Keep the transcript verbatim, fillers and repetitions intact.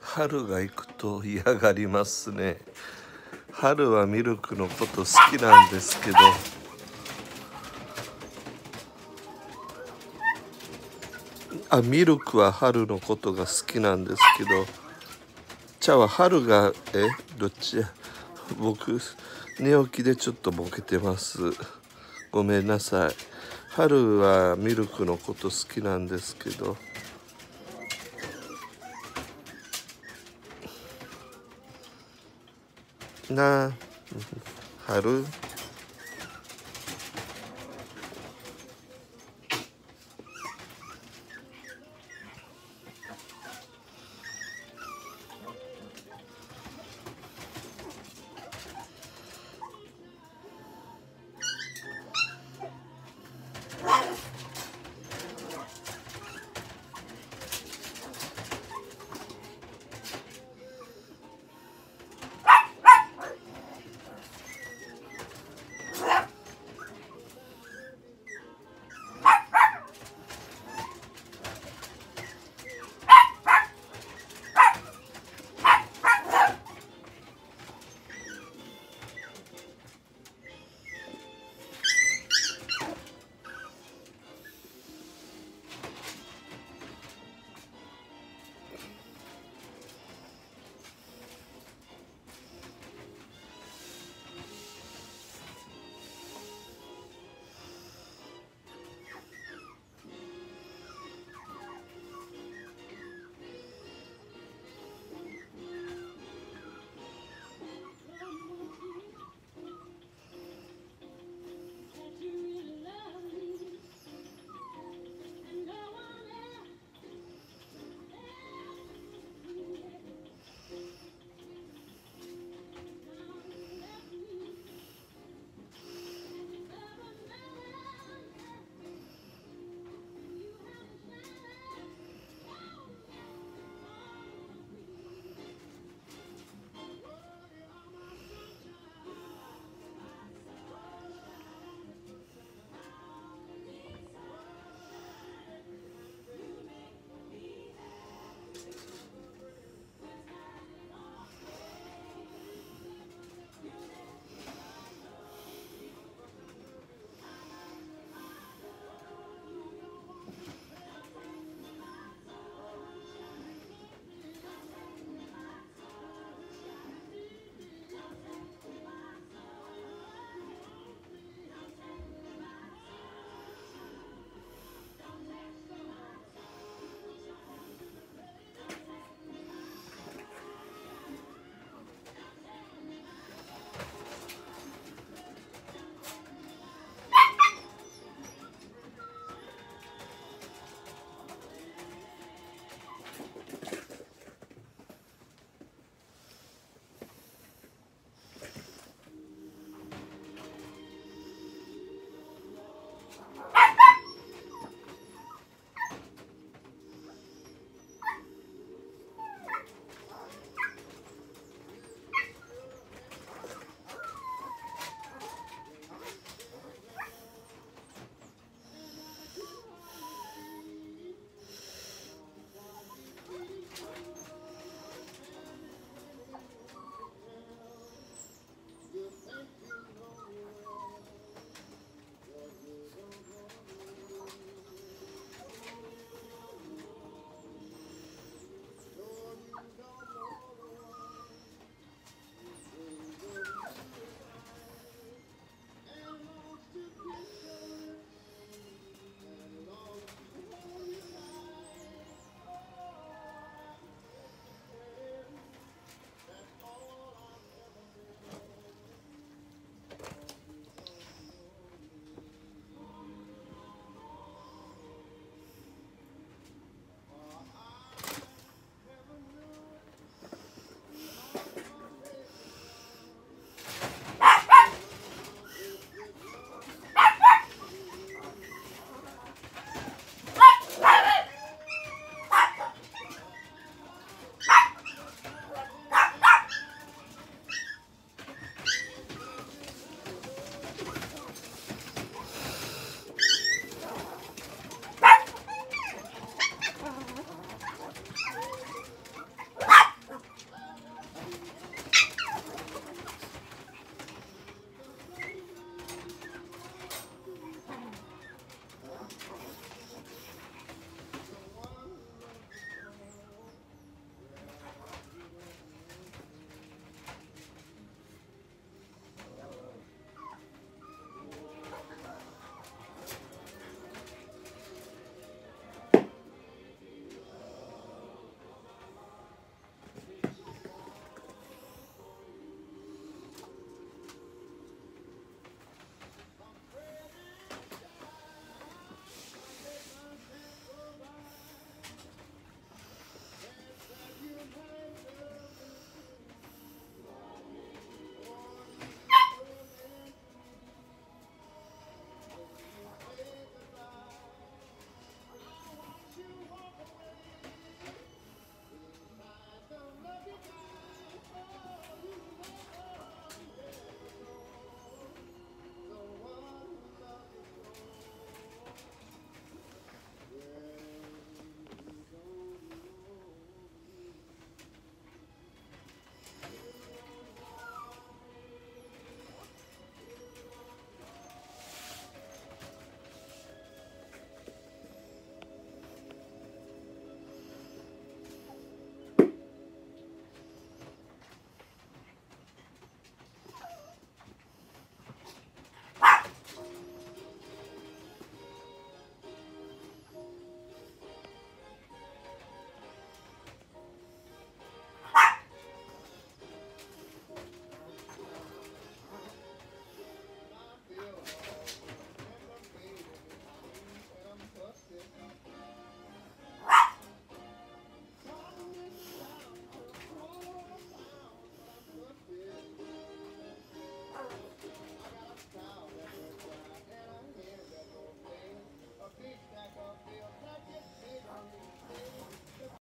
春が行くと嫌がりますね。春はミルクのこと好きなんですけど、あ、ミルクは春のことが好きなんですけど、茶は春が、え、どっちや、僕、寝起きでちょっとボケてます。ごめんなさい。春はミルクのこと好きなんですけど、なあ、春